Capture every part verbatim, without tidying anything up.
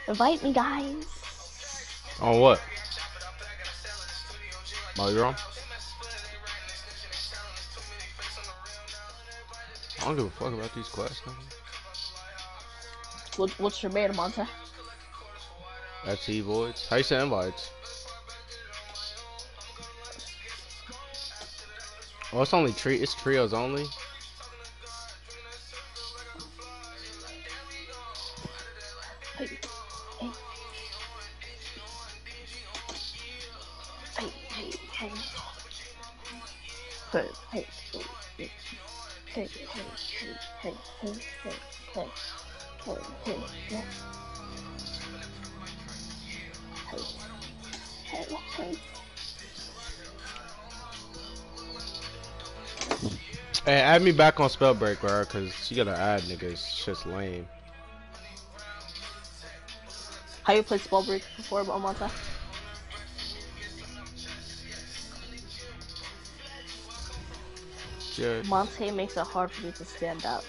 Invite me, guys. On what? Oh, you're on? I don't give a fuck about these quests. What, what's your main, Monte? That's E voids. How you say invites? Oh, it's only tri it's trios only. Hey, hey. Hey, hey, hey. Hey, hey, hey, hey, hey, hey, hey, hey, hey, hey, hey, hey. Hey, hey. Hey, add me back on Spellbreak, bro, cause she gotta add niggas. It's just lame. How you played Spellbreak before, Monte? Yeah. Monte makes it hard for me to stand up.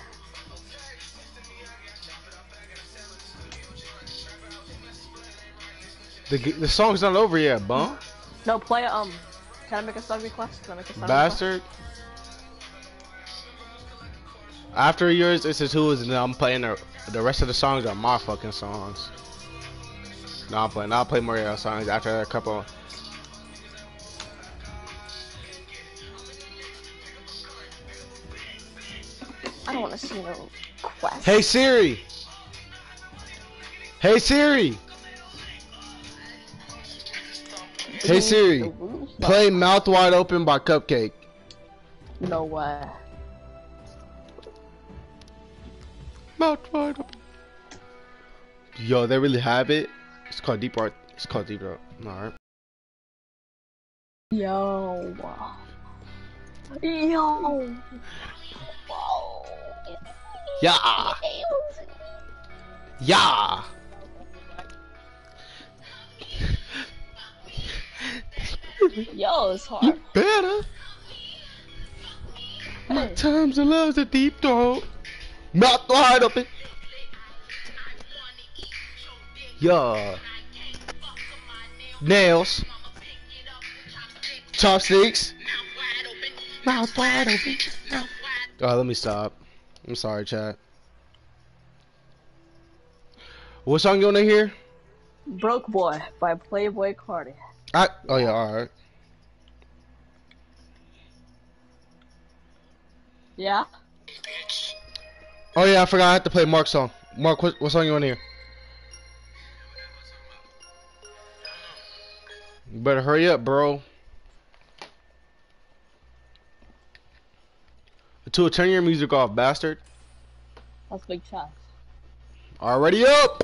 The the song's not over yet, bum. No, play um. Can I make a song request? Can I make a song Bastard. request? After yours, it's the tools, and then I'm playing the the rest of the songs are my fucking songs. No, I'm playing. I'll play more of your songs after a couple. I don't want to see no quest. Hey Siri. Hey Siri. Hey Siri. Play Mouth Wide Open by Cupcake. No way. Mouth Wide Open. Yo, they really have it. It's called Deep Art. It's called Deep Art. Alright. Yo. Yo. Yeah. Yeah. Yo, it's hard. You better. Hey. My times and love's a deep throat. Mouth Wide Open. Yeah. Nails. Chopsticks. Mouth wide open. Oh, let me stop. I'm sorry, chat. What song you wanna hear? Broke Boy by Playboy Cardi. I oh yeah, alright. Yeah? Oh yeah, I forgot I had to play Mark's song. Mark, what, what song you wanna hear? You better hurry up, bro. To turn your music off, bastard. That's big shots. Already up.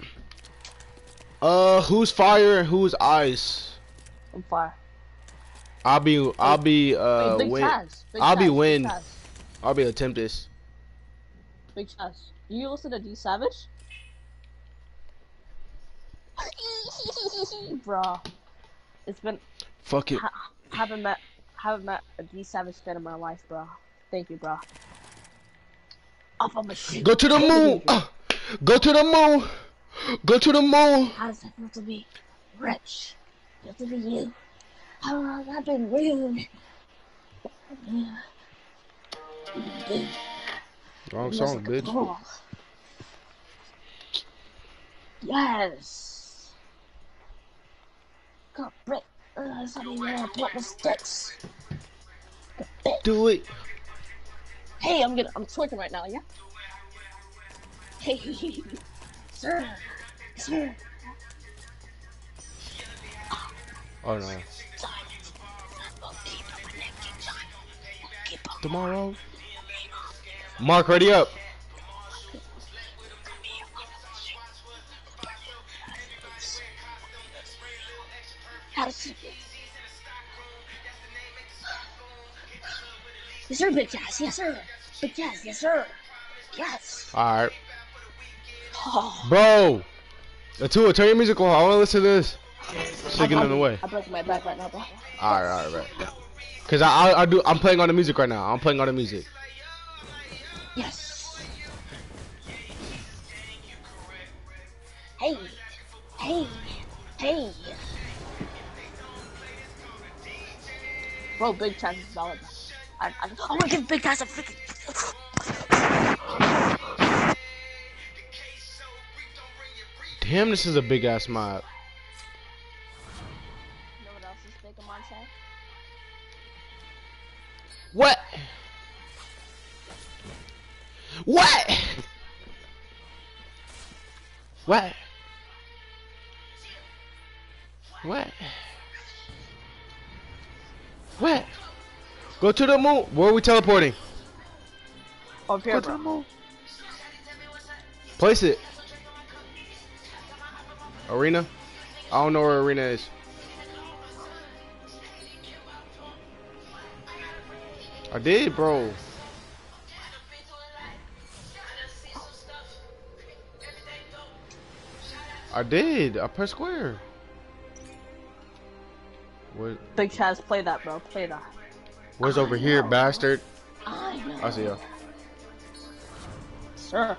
Uh, who's fire and who's ice? I'm fire. I'll be, I'll be, uh, Wait, big win. Chaz. Big I'll Chaz, be big win. Chaz. I'll be a Tempest. Big Chaz. You listen to D Savage? Bruh. It's been. Fuck it. Ha haven't met, haven't met a D Savage fan in my life, bro. Thank you, bro. Off of machine. Go to the moon. Uh, go to the moon. Go to the moon. How does it feel to be rich? Feel to be you? How long I've been rude? Wrong song, bitch. Oh. Yes. Got brick. Uh, something there. Put the sticks. Do it. Hey, I'm gonna. I'm twerking right now. Yeah. Hey, sir, sir. Oh no. Tomorrow. Mark, ready up. Yes, sir, big Jazz. Yes, sir. Big Jazz. Yes, sir. Yes. Alright. Oh. Bro. Atua, turn your music off. I want to listen to this. Singing in the way. I broke my back right now, bro. Alright, alright, right. Cause I, I, I do. I'm playing on the music right now. I'm playing on the music. Yes. Hey, hey, hey. Bro, Big Chance is valid. I, I, I want to give Big Chance a freaking. Damn, this is a big ass mob. You know what else is big, Amon said? What? What? What? What? What? Go to the moon. Where are we teleporting? Up here, Go to bro. the moon. Place it. Arena? I don't know where arena is. I did, bro. I did. I pressed square. What? Big Chaz, play that, bro. Play that. Where's over I here, know. bastard? I know. I see ya. Sir.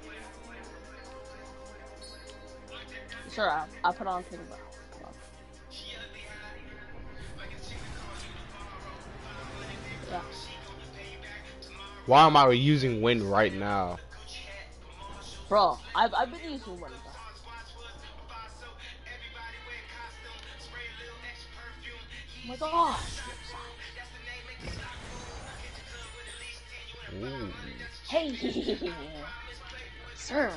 Sir, I, I put on thing, bro. Put on. Yeah. Why am I using wind right now? Bro, I've, I've been using one, bro. Oh my gosh. Ooh. Hey, sir.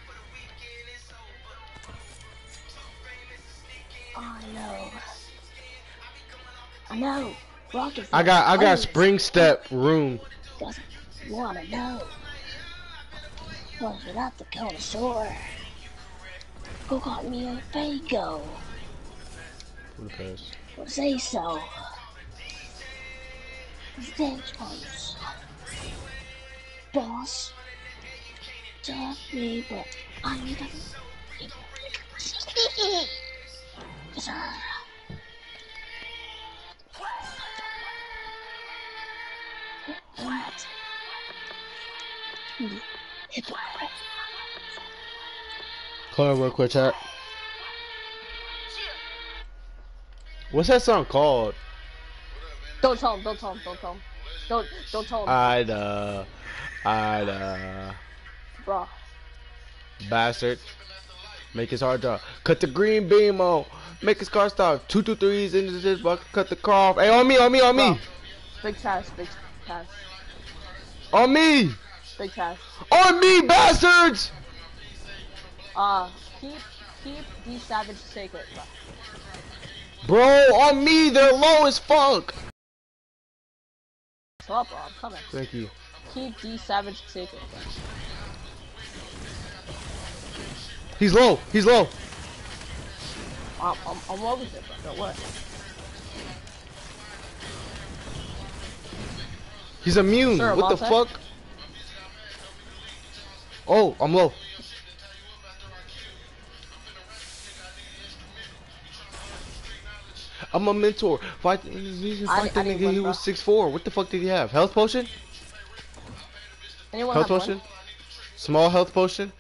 I know. I know. Rocket. I got I got Always spring step room. doesn't wanna know. Well, you're not the connoisseur. Go got me a Fago. Budapest. Well, say so. Dance ones. Boss. Tell me, but I need a. Yes, sir. What? Hypocrite. Hold on real quick, chat. What's that song called? Don't tell him, don't tell him, don't tell him. Don't, don't tell him. I'd uh, I'd uh, Bro. bastard. Make his hard job. Cut the green beam on. Make his car stop. Two two threes into this bucket. Cut the car off. Hey, on me, on me, on Bro. me. Big Chaz, big Chaz. On me. Big Chaz. On me, bastards. Uh, keep, keep these savage sacred, bro. Bro, on me. They're low as fuck. Shut up, bro, I'm coming. Thank you. Keep these savage sacred, bro. He's low. He's low. I'm, I'm, I'm over it, bro. Don't worry. He's immune. Sir, what the Monte? fuck? Oh, I'm low. I'm a mentor. Fight, fight I- the I need nigga. one, He bro. was six four. What the fuck did he have? Health potion? Anyone Health have potion? one? Small health potion?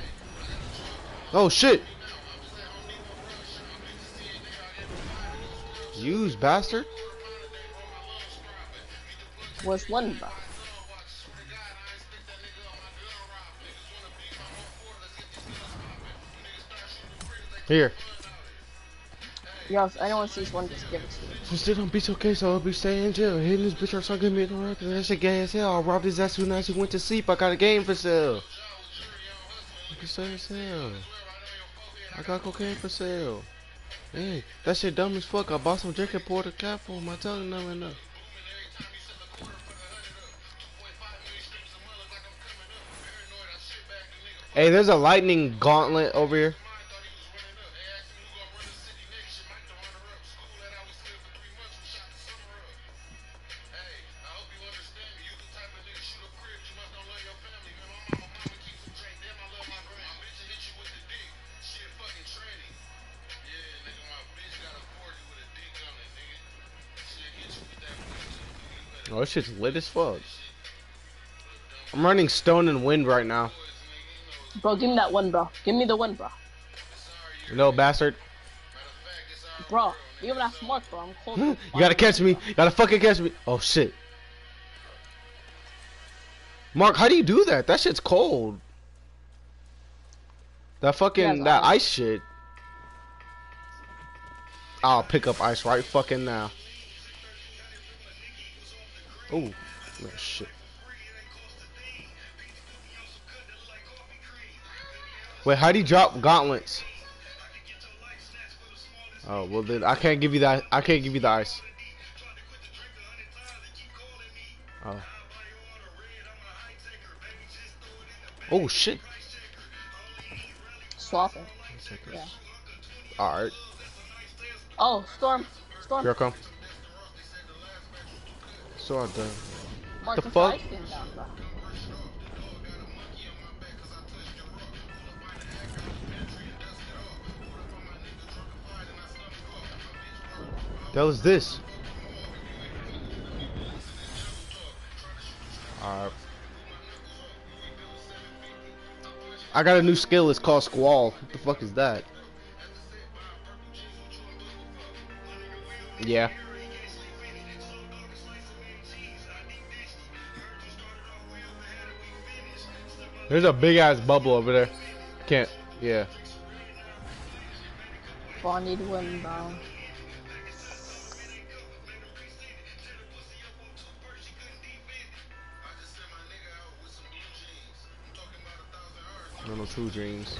Oh shit! Use, bastard. Where's one, bro? Here. Yo, if anyone sees one, just give it to me. So still don't be okay, so I'll be staying in jail. Hitting this bitch or something me in the record. That shit gay as hell. I robbed his ass soon as he went to sleep. I got a game for sale. You can say as hell. I got cocaine for sale. Hey, that shit dumb as fuck. I bought some drink and poured a cap for him. I tell him nothing enough. Hey, there's a lightning gauntlet over here. Oh, this shit's lit as fuck. I'm running stone and wind right now. Bro, give me that one, bro. Give me the one, bro. No bastard. Bro, even that smart, bro. I'm cold. You gotta catch me. You gotta fucking catch me. Oh shit. Mark, how do you do that? That shit's cold. That fucking that ice. ice shit. I'll pick up ice right fucking now. Oh, oh shit. Wait, how do you drop gauntlets? Oh well, then I can't give you that. I can't give you the ice. Oh. Oh shit. Swapping. Yeah. All right. Oh, storm, storm. Here I come. So I'm done. Mark, the fuck? Down, bro. The hell is this? Alright. I got a new skill, it's called Squall. What the fuck is that? Yeah. There's a big ass bubble over there. Can't, yeah. Well, I need wind down. No, no, true dreams.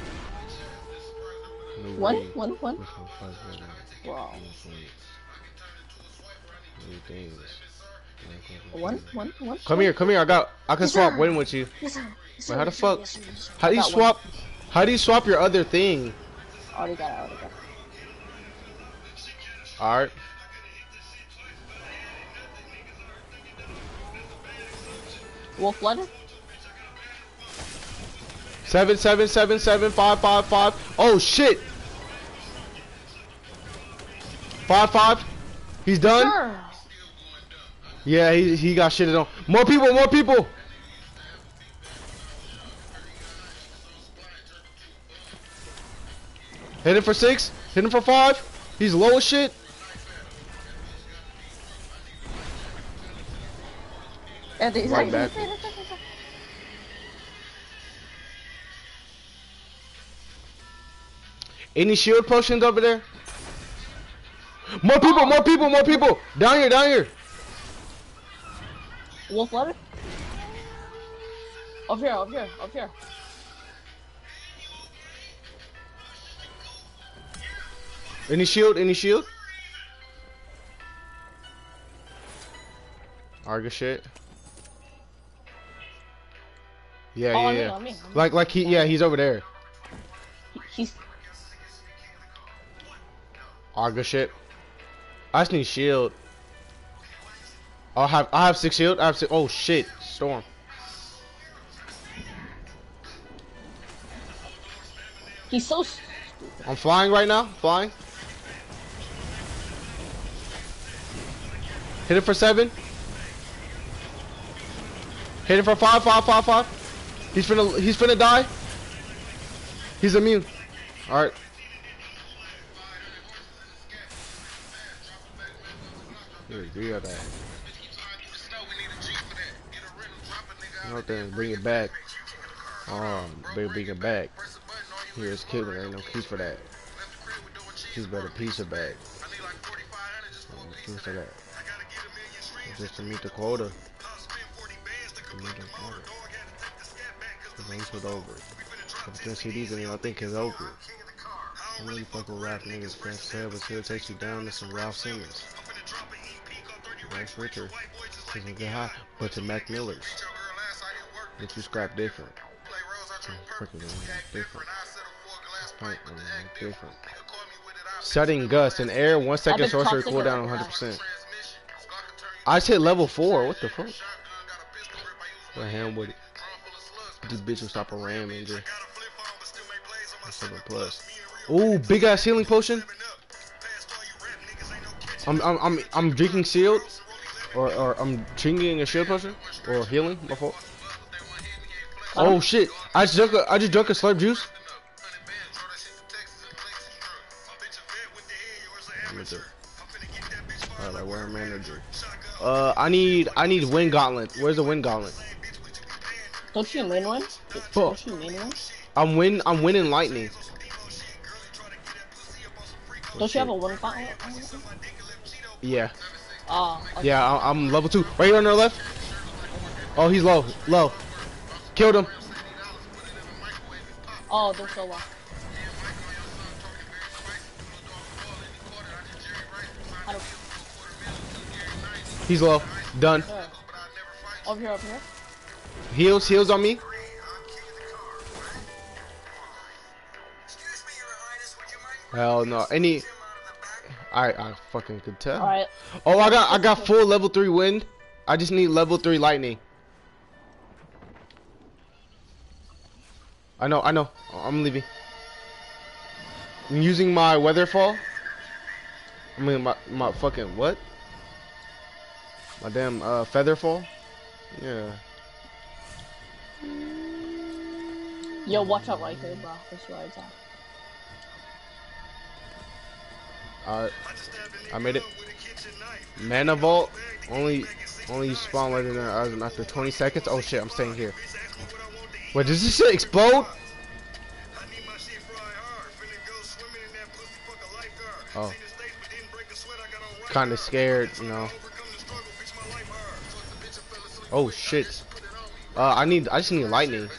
No one, way. one, one. Wow. One, one, one. Come here, come here. I got. I can yes, swap sir. win with you. Yes, sir. Yes, sir. Wait, how the yes, fuck? Yes, sir. Yes, sir. How do you swap? One. How do you swap your other thing? Already got it. Already got it. All right. Wolf ladder. Seven, seven, seven, seven, five, five, five. Oh shit! Five, five. He's done. Sure. Yeah, he he got shitted on. More people, more people. Hit him for six. Hit him for five. He's low as shit. And he's Right like, back. Any shield potions over there? More people, more people, more people! Down here, down here! Wolf ladder? Up here, up here, up here. Any shield, any shield? Arga shit. Yeah, oh, yeah, I mean, yeah. I mean, I mean. Like, like he, yeah, he's over there. He's... Arga shit. I just need shield. I have I have six shield. I have six. Oh shit, storm. He's so stupid. I'm flying right now. Flying. Hit it for seven. Hit it for five, five, five, five. He's finna he's finna die. He's immune. All right. Here, do that. Out there and bring it back. Um, bring, bring it back. Here's killing. Ain't no keys for that. She's better piece of bag. Piece of that. Just to meet the quota. To meet the quota. The race was over. If the C Ds in here, I think it's over. I'm really fucking rap niggas. French said, but still takes you down to some Ralph Simmons. Nice Richard. Doesn't get high. But to Mac Miller's. But you scrap different. Freaking different. Different. Setting gust in air, one second sorcery cooldown one hundred percent. I just hit level four. What the fuck? What a hand with it. This bitch will stop a ram injury. seven plus. Ooh, big ass healing potion. I'm I'm I'm I'm drinking shield, or or I'm drinking a shield potion, or healing. My fault. Oh shit! I just drank a, I just drank a slurp juice. Alright, where manager? Uh, I need I need wind gauntlet. Where's the wind gauntlet? Don't you main one? Fuck. Don't you main one? I'm win. I'm winning lightning. Oh, don't you have a one gauntlet? Yeah. Oh. Okay. Yeah, I, I'm level two. Right here on the left. Oh, he's low. Low. Killed him. Oh, they're so low. He's low. Done. Sure. Over here, over here. Heals, heals on me. Hell no. Any. I I fucking could tell. All right. Oh, I got I got full level three wind. I just need level three lightning. I know, I know. I'm leaving. I'm using my weatherfall. I mean my my fucking what? My damn uh featherfall. Yeah. Yo, watch out right here, bro. This ride's out. Alright. I made it. Mana vault. Only only spawn legendary after twenty seconds. Oh shit, I'm staying here. Wait, does this shit explode? Oh. Kinda scared, you know. Oh shit. Uh I need I just need lightning.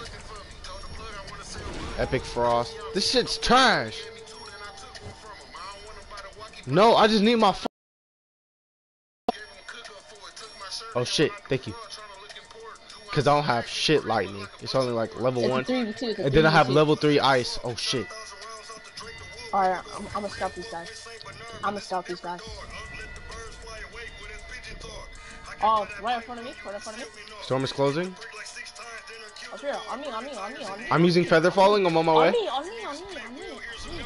Epic frost. This shit's trash. No, I just need my f Oh shit, thank you. Cause I don't have shit lightning. It's only like level It's one. three v two, it's And then I have three v two. level three ice. Oh shit. Alright, I'm, I'm gonna stop these guys. I'm gonna stop these guys. Oh, right in front of me, right in front of me. Storm is closing. Up here, on me, on me, on me, on me. I'm using feather falling. I'm on my way. On me, on me, on me, on me, on me.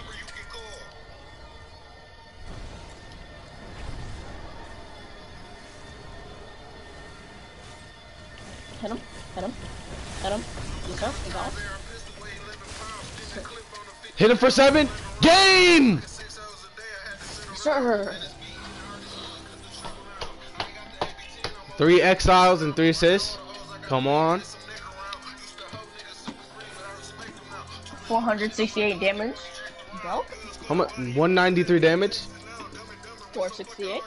Hit him, hit him, hit him. Yes, sir, you got it. Hit him for seven. Game. Sir. Three exiles and three assists. Come on. four hundred sixty-eight damage. Bro. How much? one ninety-three damage. four sixty-eight.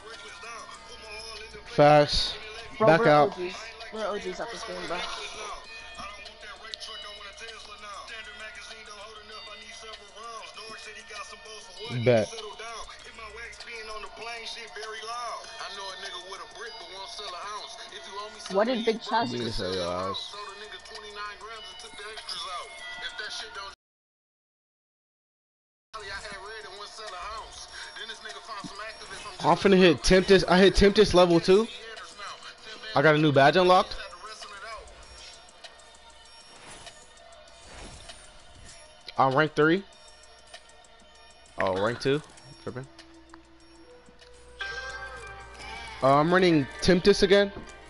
Fast. Bro, Back we're out. O Gs. We're O Gs at this game, bro. Bet. What did Big Chaz You do? say your ass. I'm finna hit Tempest. I hit Tempest level two. I got a new badge unlocked. I'm rank three. Oh, rank two. Tripping. Uh, I'm running Tempest again.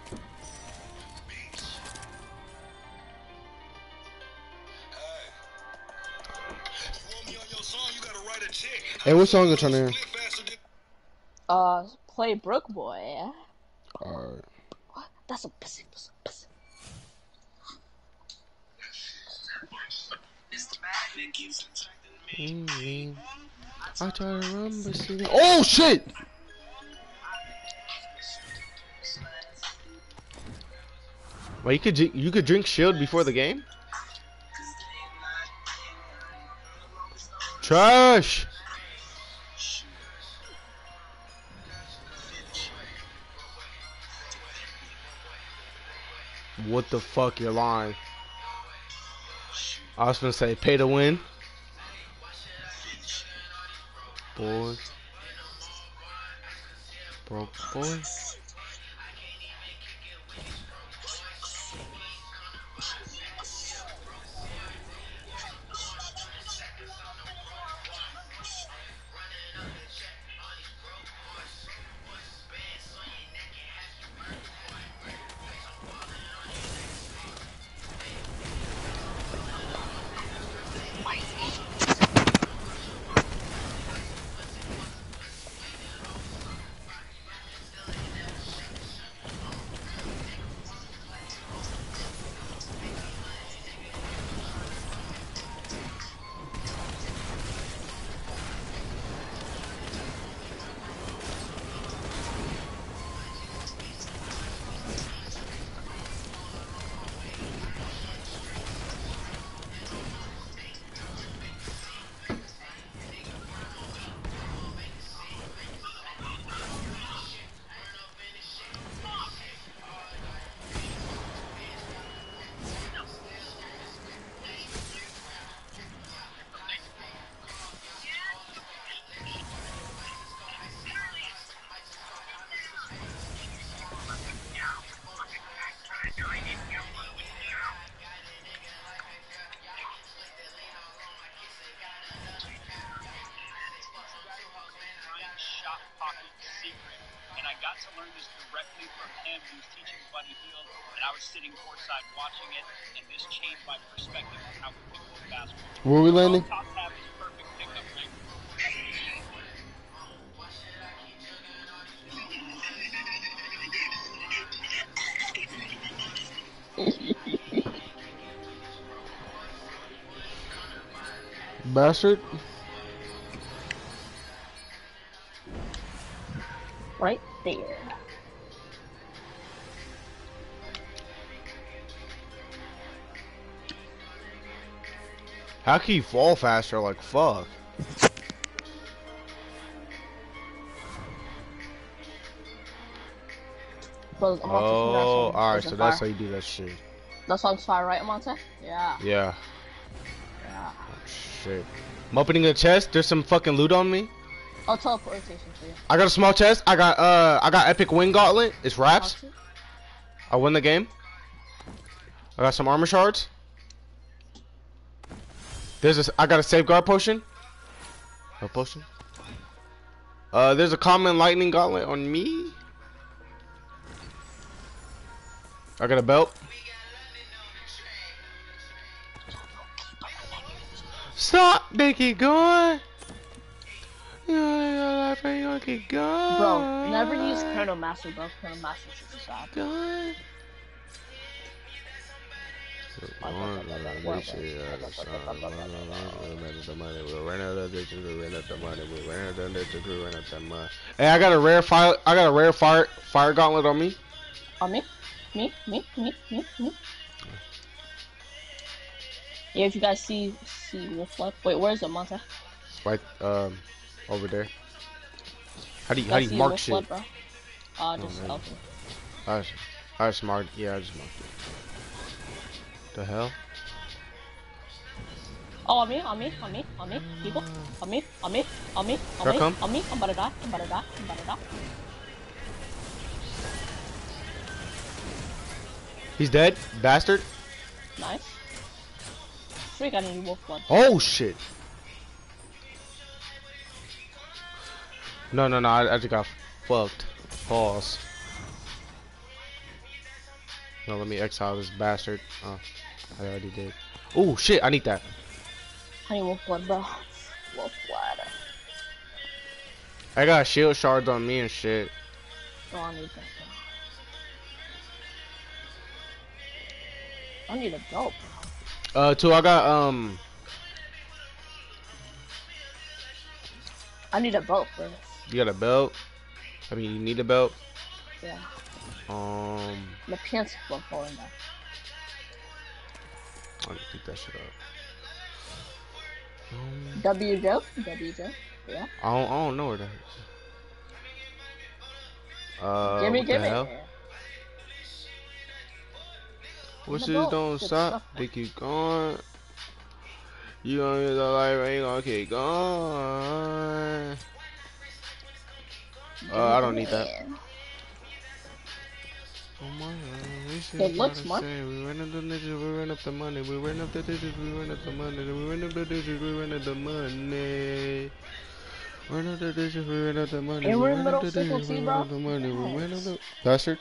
Hey, what song you trying to hear? Uh, play Brook Boy. Alright. What? That's a pussy, pussy, pussy. Mm-hmm. I try to run, but see. Oh shit! Well, you could you could drink shield before the game. Trash. What the fuck? You're lying. I was gonna say pay to win. Boy. Broke boy. pocket secret, and I got to learn this directly from him. He was teaching Buddy Hield, and I was sitting courtside watching it, and this changed my perspective on how we pick up basketball. Where are we landing? Top tab is perfect pickup rank. Bastard. Right there. How can you fall faster? Like, fuck. Bro, Oh, alright, so that's how you do that shit. That song's fire, right, Amonte? Yeah. Yeah. Yeah. Oh, shit. I'm opening a chest. There's some fucking loot on me. Oh, teleportation for you. I got a small chest. I got uh, I got epic wing gauntlet. It's wraps. I won the game. I got some armor shards. There's a, I got a safeguard potion. A potion. Uh, there's a common lightning gauntlet on me. I got a belt. Stop! They keep going. You know, you gonna keep going. Bro, never use Chrono Master, bro. Chrono Master should stop. Going. Hey, I got a rare fire. I got a rare fire fire gauntlet on me. On me? Me? Me? Me? Me? Me? Yeah, if you guys see see Wolf Blood. Wait, where is it, Monte? Right, um, over there. How do you You how do guys you see mark Wolf shit? Blood, bro? Uh, just man. open. I just, I just marked. Yeah, I just marked it. The hell? Oh, on me, on me, on me, on me, people, on me, on me, on me, on Here I me, come. on me, I'm about to die, I'm about to die, I'm about to die. He's dead, bastard. Nice. Freak, I need Wolf Blood. Oh shit. No, no, no. I, I just got fucked. Pause. No, let me exile this bastard. Oh, I already did. Oh shit! I need that. I need Wolf Blood, bro. Wolf Blood. I got shield shards on me and shit. Oh, I need that, bro. I need a belt, bro. Uh, two. I got um. I need a belt for this. You got a belt? I mean, you need a belt. Yeah. Um. My pants are falling down. Let me keep that shit up. Um, W Joe? W Joe? Yeah. I don't. I don't know where that is. Uh. gimme, what the gimme. hell? Wishes don't stop, they keep going. You gonna use the life, and you gonna keep going. Uh, I don't need that. Oh my God, it looks smart. We ran up the digits, we ran up the money, we ran up the digits, we ran up the money, we ran up the digits, we ran up the money. Run up the digits, we ran up the money, And we we're in ran middle up the digits, we difficulty, ran up bro. the money, we ran up the bastard.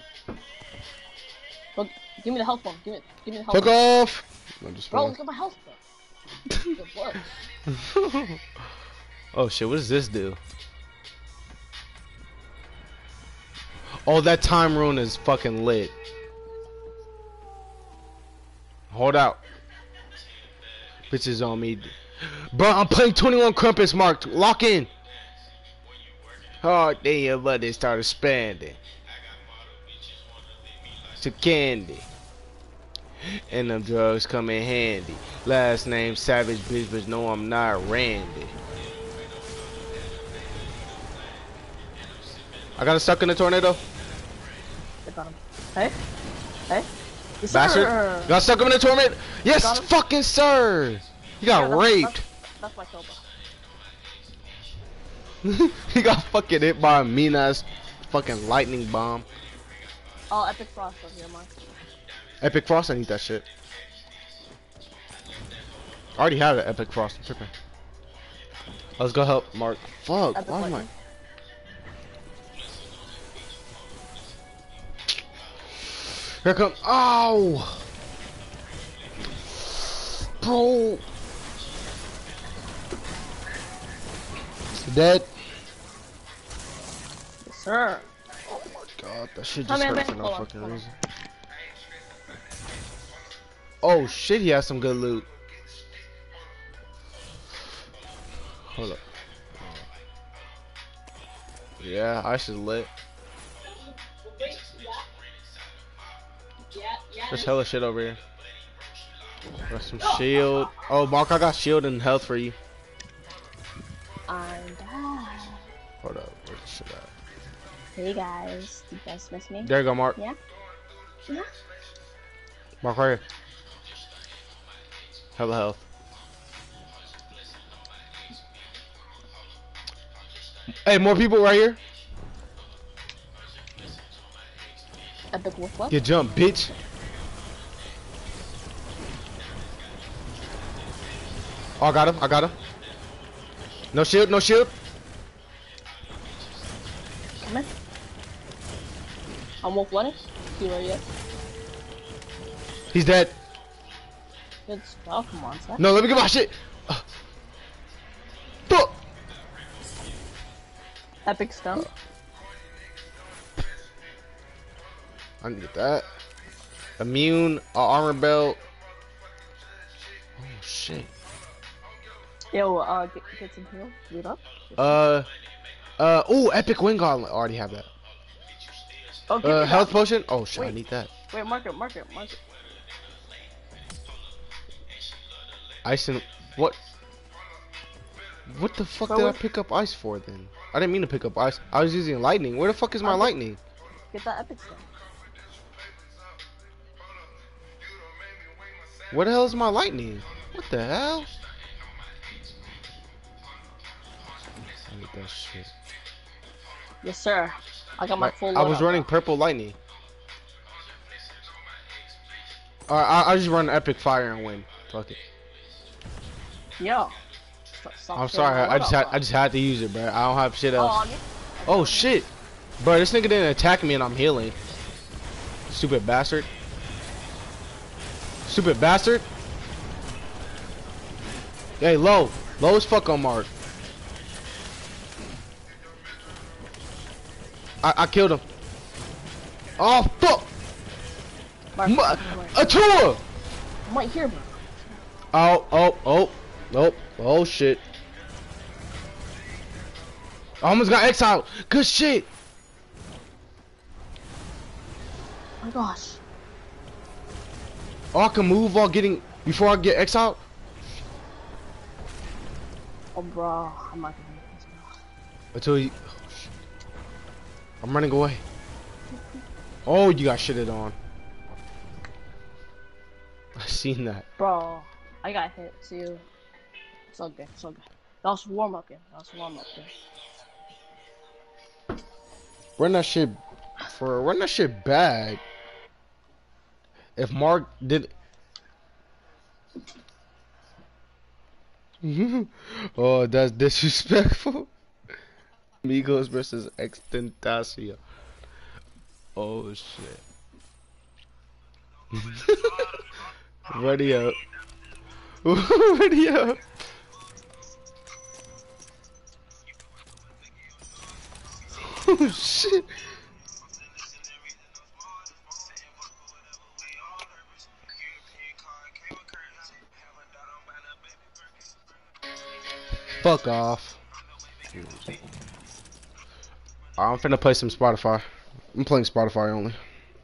Look, give me the health bomb. Give it. Give me the health Fuck bomb. off! I'm just Bro, look at my health, bro. Good work. Oh shit, what does this do? Oh, that time rune is fucking lit. Hold out. Bitches on me. Bro, I'm playing twenty-one crumpets marked. Lock in. Oh, then your buddy started spending. To candy. And them drugs come in handy. Last name Savage bitch, but no, I'm not Randy. I got stuck in the tornado. I got him. Hey? Hey? Yes, Bastard. sir. Got stuck in the tornado. Yes, Got him. fucking sir. You got Yeah, that's, raped. That's, that's my kill, bro. He got fucking hit by a mean ass fucking lightning bomb. Oh, Epic Frost over here, Mark. Epic Frost, I need that shit. I already have an Epic Frost. I'm tripping. Let's go help Mark. Fuck, Epic why am I? lightning. Here come. Oh, bro. Dead. Yes, sir. Oh my god, that shit Come just here, hurt man. for no Hold on, fucking hold on. reason. Oh shit, he has some good loot. Hold up. Yeah, ice is lit. There's hella shit over here. Got some shield. Oh, Mark, I got shield and health for you. I'm back. Hold up, where's the shit at? Hey guys, did you guys miss me? There you go, Mark. Yeah? Yeah? Mark right here. Hella health. Hey, more people right here. Epic with what? Get jumped, bitch. Oh, I got him. I got him. No shield. No shield. Come in. I'm wolf lettuce. See where he is. He's dead. Good spell. Come on, sir. No, let me get my shit. Uh, fuck. Epic stone. I can get that. Immune, uh, armor belt. Oh shit. Yo, uh, get, get some heal. Loot up. Uh, uh. Oh, epic wing gauntlet. I already have that. Oh, give Uh, me health that. potion. Oh shit, I Wait. need that. Wait, mark it, mark it, mark it. Ice and what? What the fuck Bro, did I what- pick up ice for then? I didn't mean to pick up ice. I was using lightning. Where the fuck is my I'll get- lightning? Get that epic stone. Where the hell is my lightning? What the hell? I need that shit. Yes, sir. I got my Like, full I load was up, running bro. purple lightning. Alright, I, I just run epic fire and win. Fuck it. Yo. Stop- stop I'm saying sorry. my I load just up, had bro. I just had to use it, bro. I don't have shit Oh, else. on me? Oh shit, bro! This nigga didn't attack me and I'm healing. Stupid bastard. Stupid bastard. Hey, low, low as fuck on Mark. I I killed him. Oh fuck! Mark, Ma Mark, Mark. Atua! I'm right here, bro. Oh oh oh nope. Oh shit! I almost got exiled. Good shit. Oh my gosh. Oh, I can move while getting before I get exiled. Oh, bro. I'm not gonna make this, bro. Until you. Oh, shit. I'm running away. Oh, you got shitted on. I seen that. Bro, I got hit too. It's all good, it's all good. That was warm up, yeah. That was warm up, yeah. Run that shit for run that shit back. If Mark did. Oh, that's disrespectful. Migos versus Extentacia. Oh shit. Ready up. Ready up. Oh shit. Fuck off. I'm finna play some Spotify. I'm playing Spotify only.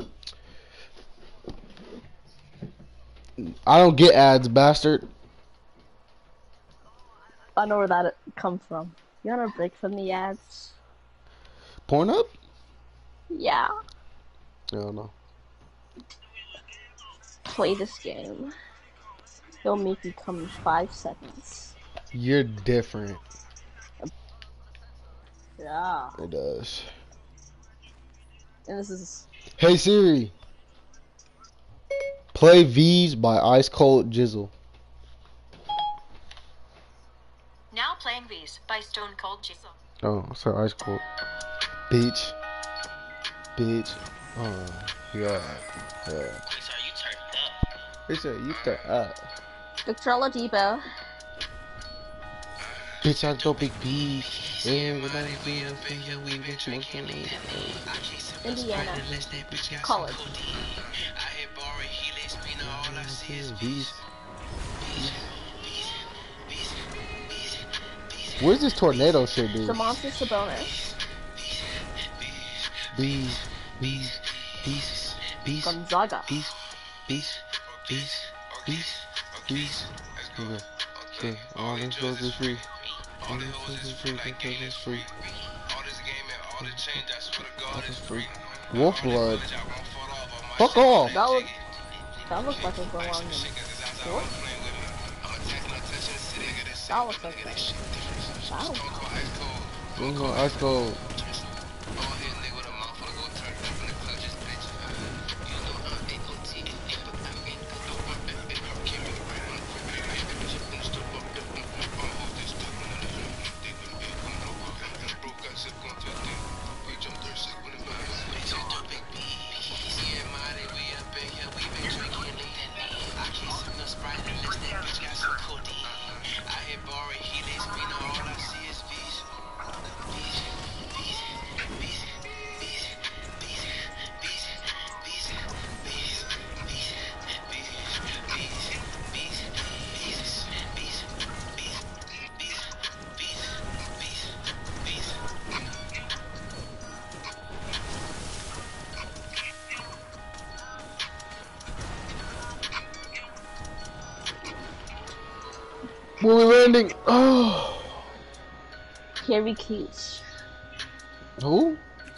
I don't get ads, bastard. I know where that comes from. You want a break from the ads? Pornhub? Yeah. I don't know. Play this game. It'll make you come in five seconds. You're different. Yeah. It does. And this is... Hey Siri. Play V's by Ice Cold Jizzle. Now playing V's by Stone Cold Jizzle. Oh, sorry, Ice Cold. Beach. bitch. Oh, yeah. Yeah. He said, you turn up. Victor Oladipo. Bitch, I go big B. Everybody feels yeah, we been smoking. Indiana. College. Beast. Where's this tornado shit, dude? Demontis Sabonis. Beast, beast, beast, beast. Gonzaga. Beast, beast, beast, beast, beast. Okay, all this goes is free. All this goes is free. All this is free. All this free. Wolf blood. Fuck off. That look. That looks like a go on in short. That looks like a battle. We're gonna ice cold. Where we landing? Oh. Kerry Keys. Who?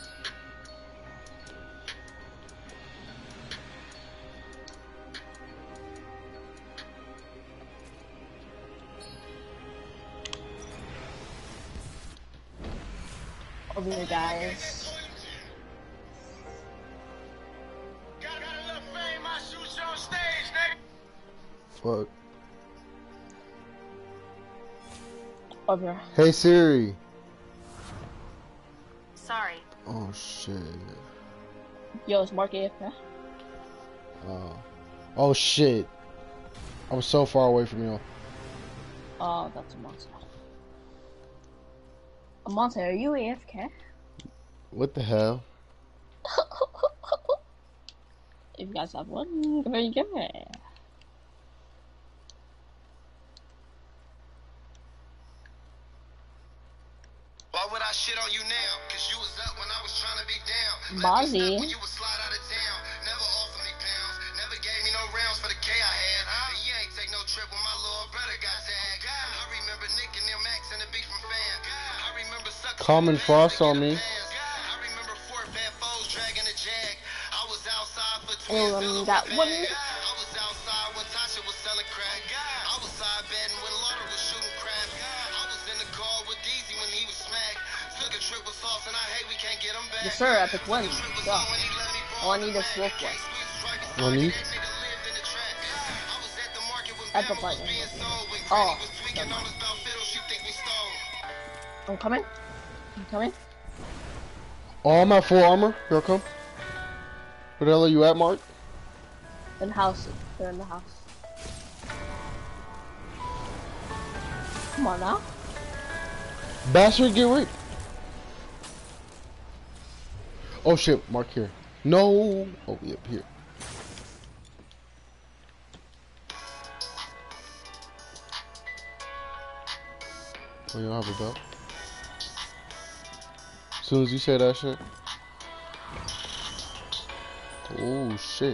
Over here, guys. Fuck. Over here. Hey Siri. Sorry. Oh shit. Yo, it's Mark A F K. Oh. Oh shit. I was so far away from you. Oh, that's a monster. A monster, are you A F K? What the hell? If you guys have one, very good. Why would I shit on you now? Cause you was up when I was trying to be down. Bozzy. When you would slide out of town. Never offered me pounds. Never gave me no rounds for the K I had. And you ain't take no trip when my little brother got tagged. I remember Nick and them Max and the beef from fam. I remember sucking. Common Frost on me. I remember four bad foes dragging a jag. I was outside for Oh, um, that one. I was outside when Tasha was selling crack. I was side betting when Lauder was shooting crap. I was in the car with Deezy when he was smacked. Took a trip with Sauce and I hate we can't get him back. Yes, sir, epic win. Go. All I need is Wolf West. What need? Epic lightning. Oh, never mind. I'm coming. I'm coming. Oh, I'm at full armor. Here I come. Where the hell are you at, Mark? In the house. They're in the house. Come on now. Bastard, get raped. Oh shit, Mark here. No. Oh, we up here. Oh, you don't have a belt? As soon as you say that shit. Oh shit.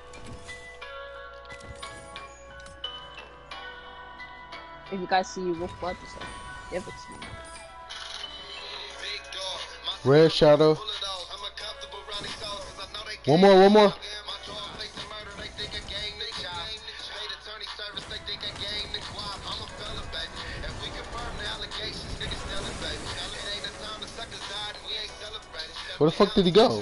If you guys see Wolf Blood, just like, give it to me. Red Shadow. One more, one more. Where the fuck did he go?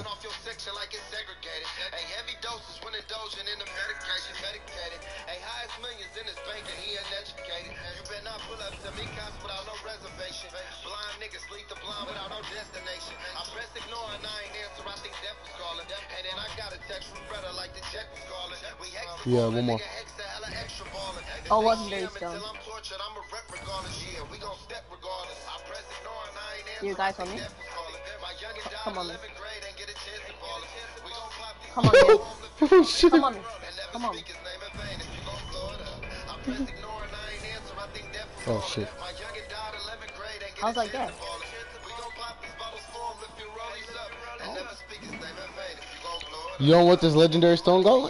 Blind niggas lead the blind without no destination. I press ignore and I ain't answer. I think death was Yeah, one more. Oh, legendary stone. You guys on me? Come on me. Come on me. Oh shit. Come on me. Come on me. Oh shit. How's that get? You don't want this legendary stone going?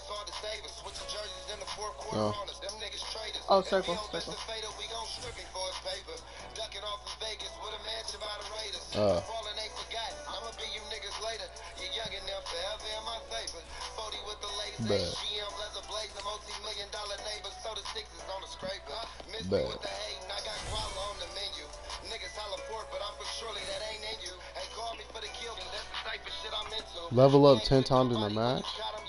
No. Oh, circle, circle. Uh. Bad. Bad. Level up ten times in a match?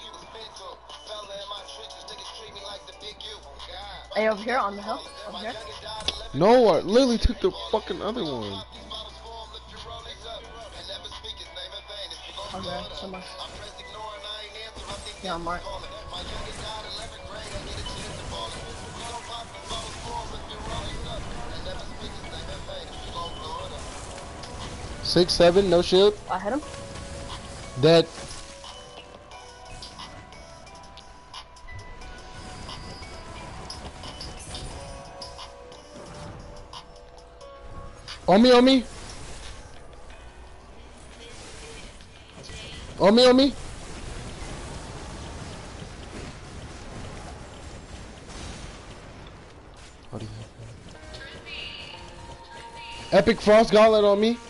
Hey, over here on the hill. Over here. No, I literally took the fucking other one. Okay, someone. Yeah, I'm right. Six, seven, no shield. I hit him. Dead. On me, on me. On me, on me. How do you Epic Frost Gauntlet on me.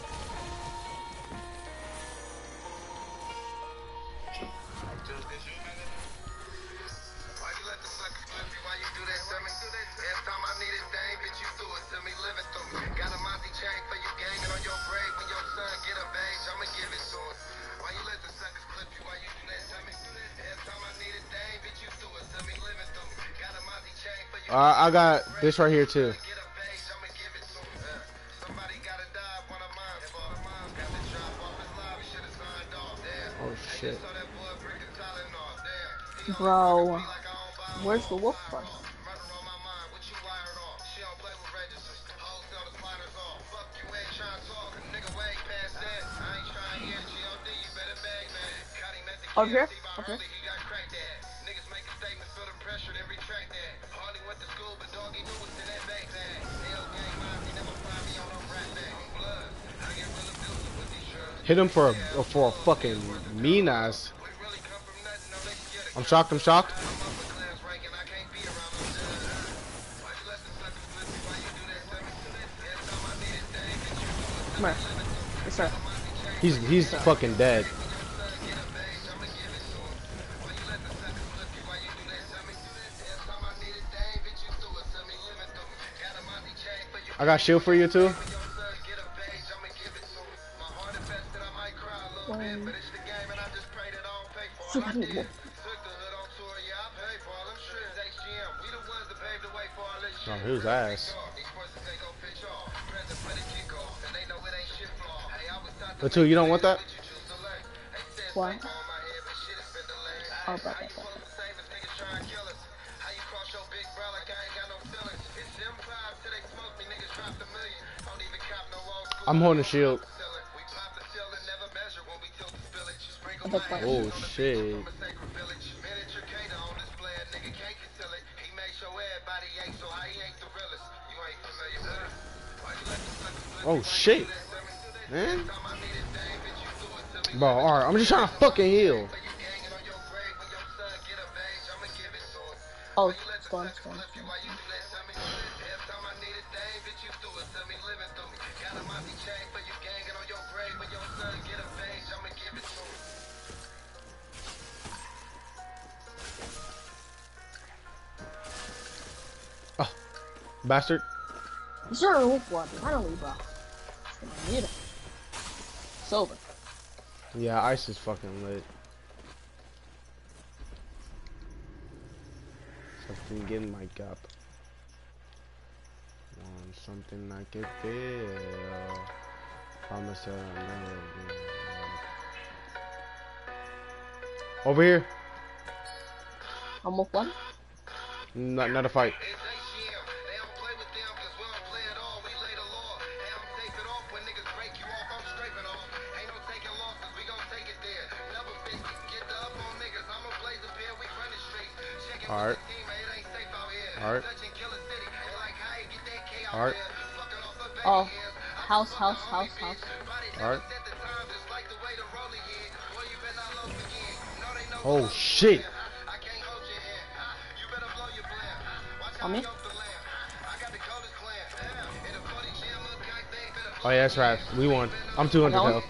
Uh, I got this right here too. Oh shit. Bro, where's the wolf part? Over here? Over here? Hit him for a for a fucking mean ass. I'm shocked. I'm shocked. Come here. Yes, sir. He's he's Sir. fucking dead. I got shield for you too. One. See, I need wolf. Oh, who's ass? But two, you don't want that? What? Oh, blah, blah, blah. I'm holding a shield. Oh, shit. Oh, shit. Man. Bro, alright, I'm just trying to fucking heal. Oh, stone, stone, stone. Oh, bastard. Sure, wolf blood, finally, bro. I need it. It's over. Yeah, ice is fucking lit. Something getting my cup. Want something I can feel. Promise that I'll never be. Over here. Almost one. Not, not a fight. Alright. Alright. Alright. Oh, house, house, house, house. Alright. Oh shit. On me? Oh yeah, that's right. We won. I'm two hundred health.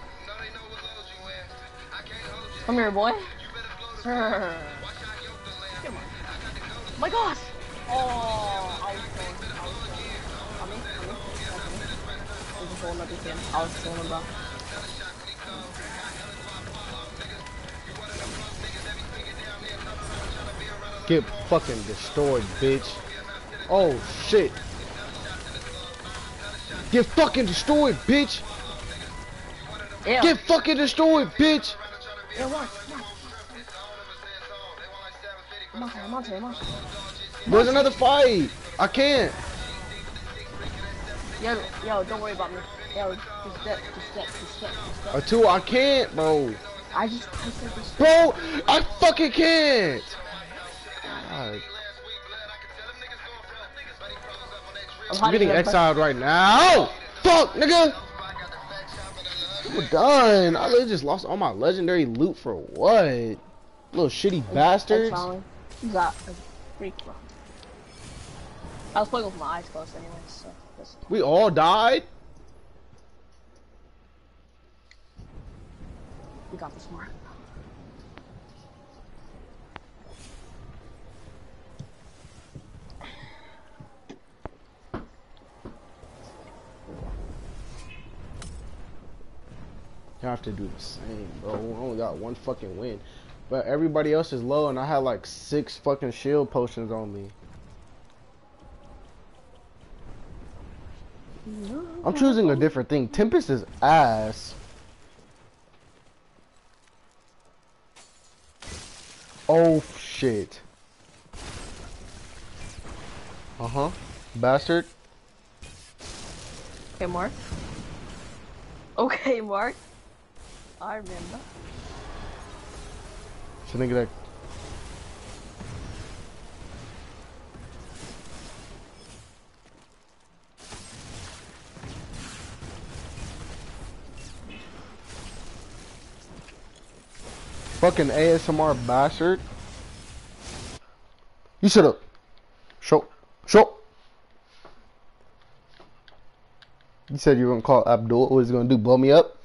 Come here, boy. Sir. Come on. Oh my gosh. Oh, I was going. I was going. On me? On me? On me? There's a whole nother thing. I was going, bro. Get fucking destroyed, bitch. Oh shit. Get fucking destroyed, bitch. Ew. Get fucking destroyed, bitch. Ew, what? I'm on here, I'm on here, I'm on here. Where's another fight? I can't. Yo, yo, don't worry about me. Yo, just step, just step, just step, just step. A two, I can't, bro. I just, I said just Bro, I fucking can't. God. I'm getting exiled right now. Fuck, nigga. We're done. I literally just lost all my legendary loot for what? Little shitty bastards. That is freak, bro. I was playing with my eyes closed anyway, so. That's... We all died? We got this, Mark. You have to do the same, bro. We only got one fucking win. But everybody else is low, and I had like six fucking shield potions on me. I'm choosing a different thing. Tempest is ass. Oh shit. Uh-huh. Bastard. Okay, Mark. Okay, Mark. I remember. So think of that. Fucking A S M R bastard. You shut up. Show. Show. You said you were gonna call Abdul. What was he gonna do? Blow me up?